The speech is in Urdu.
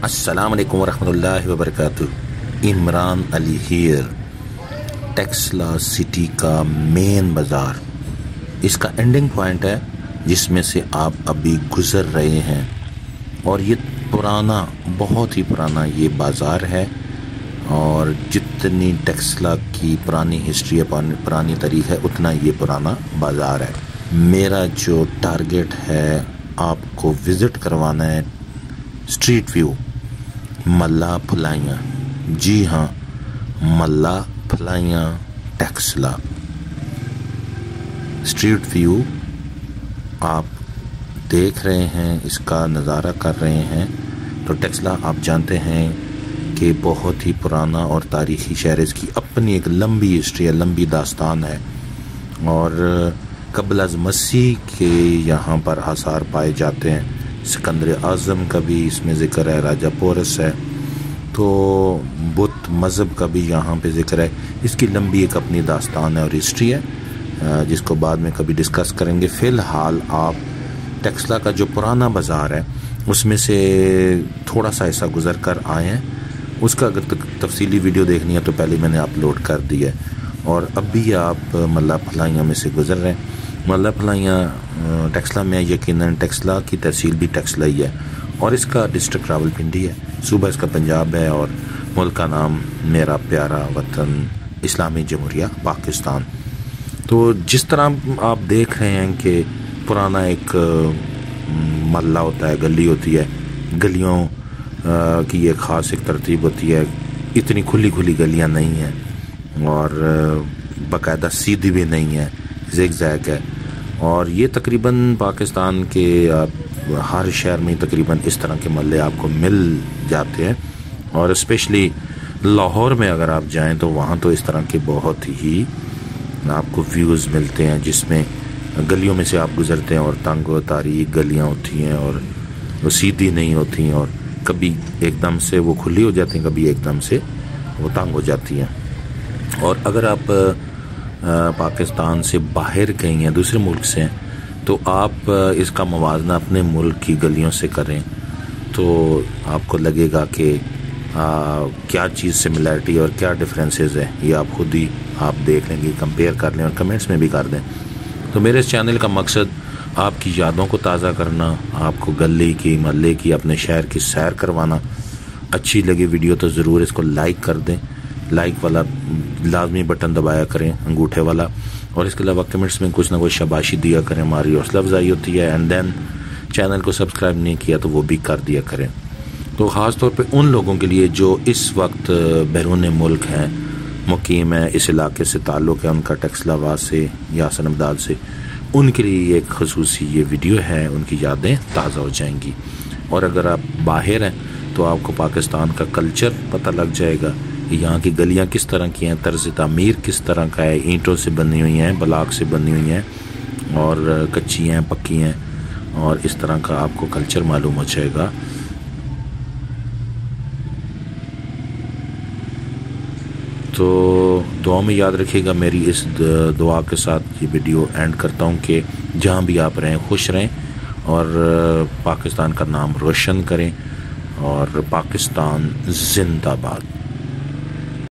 السلام علیکم ورحمۃ اللہ وبرکاتہ۔ عمران علی ہیر، ٹیکسلا سٹی کا مین بازار، اس کا اینڈنگ پوائنٹ ہے جس میں سے آپ ابھی گزر رہے ہیں، اور یہ پرانا، بہت ہی پرانا یہ بازار ہے، اور جتنی ٹیکسلا کی پرانی ہسٹری ہے، پرانی تاریخ ہے، اتنا یہ پرانا بازار ہے۔ میرا جو ٹارگیٹ ہے آپ کو وزٹ کروانا ہے اسٹریٹ ویو ملا پھلائیاں، جی ہاں، ملا پھلائیاں ٹیکسلا اسٹریٹ ویو آپ دیکھ رہے ہیں، اس کا نظارہ کر رہے ہیں۔ تو ٹیکسلا آپ جانتے ہیں کہ بہت ہی پرانا اور تاریخی شہر، اس کی اپنی ایک لمبی ہسٹری ہے، لمبی داستان ہے، اور قبل از مسیح کے یہاں پر آثار پائے جاتے ہیں۔ سکندر اعظم کا بھی اس میں ذکر ہے، راجہ پورس ہے، تو بدھ مذہب کا بھی یہاں پہ ذکر ہے۔ اس کی لمبی ایک اپنی داستان ہے اور ہسٹری ہے، جس کو بعد میں کبھی ڈسکس کریں گے۔ فی الحال آپ ٹیکسلا کا جو پرانا بازار ہے اس میں سے تھوڑا سا ایسا گزر کر آئے ہیں۔ اس کا اگر تفصیلی ویڈیو دیکھنی ہے تو پہلے میں نے اپلوڈ کر دی ہے، اور اب بھی آپ ملا پھلائیاں میں سے گزر رہے ہیں۔ ملا پھلائیاں ٹیکسلا میں، یقیناً ٹیکسلا کی تحصیل بھی ٹیکسلا ہی ہے، اور اس کا ڈسٹرکٹ راولپنڈی ہے، صوبہ اس کا پنجاب ہے، اور ملک کا نام میرا پیارا وطن اسلامی جمہوریہ پاکستان۔ تو جس طرح آپ دیکھ رہے ہیں کہ پرانا ایک محلہ ہوتا ہے، گلی ہوتی ہے، گلیوں کی ایک خاص ایک ترتیب ہوتی ہے، اتنی کھلی کھلی گلیاں نہیں ہیں، اور باقاعدہ سیدھی بھی نہیں ہے، زیگ زیگ ہے، اور یہ تقریباً پاکستان کے ہر شہر میں تقریباً اس طرح کے محلے آپ کو مل جاتے ہیں، اور اسپیشلی لاہور میں اگر آپ جائیں تو وہاں تو اس طرح کے بہت ہی آپ کو ویوز ملتے ہیں، جس میں گلیوں میں سے آپ گزرتے ہیں اور تنگ و تاریک گلیاں ہوتی ہیں، اور وہ سیدھی نہیں ہوتی ہیں، اور کبھی ایک دم سے وہ کھلی ہو جاتی ہیں، کبھی ایک دم سے وہ تنگ ہو جاتی ہیں۔ اور اگر آپ پاکستان سے باہر گئی ہیں، دوسرے ملک سے ہیں، تو آپ اس کا موازنہ اپنے ملک کی گلیوں سے کریں تو آپ کو لگے گا کہ کیا چیز سملیرٹی اور کیا ڈفرینسز ہے، یہ آپ خود ہی آپ دیکھ لیں گے، کمپیئر کر لیں اور کمنٹس میں بھی کر دیں۔ تو میرے اس چینل کا مقصد آپ کی یادوں کو تازہ کرنا، آپ کو گلی کی، محلے کی، اپنے شہر کی سیر کروانا۔ اچھی لگی ویڈیو تو ضرور اس کو لائک کر دیں، لائک والا لازمی بٹن دبایا کریں، انگوٹھے والا، اور اس کے علاوہ کمنٹس میں کچھ نہ کچھ شاباشی دیا کریں، ہماری حوصلہ افزائی ہوتی ہے۔ اینڈ دین چینل کو سبسکرائب نہیں کیا تو وہ بھی کر دیا کریں۔ تو خاص طور پہ ان لوگوں کے لیے جو اس وقت بیرون ملک ہیں، مقیم ہیں، اس علاقے سے تعلق ہے ان کا ٹیکسلا واس سے یا حسن ابدال سے، ان کے لیے ایک خصوصی یہ ویڈیو ہے، ان کی یادیں تازہ ہو جائیں گی۔ اور اگر آپ باہر ہیں تو آپ کو پاکستان کا کلچر پتہ لگ جائے گا، یہاں کی گلیاں کس طرح کی ہیں، طرز تعمیر کس طرح کا ہے، اینٹوں سے بنی ہوئی ہیں، بلاک سے بنی ہوئی ہیں، اور کچی ہیں، پکی ہیں، اور اس طرح کا آپ کو کلچر معلوم ہو جائے گا۔ تو دعا میں یاد رکھیے گا، میری اس دعا کے ساتھ یہ ویڈیو اینڈ کرتا ہوں کہ جہاں بھی آپ رہیں خوش رہیں، اور پاکستان کا نام روشن کریں، اور پاکستان زندہ باد۔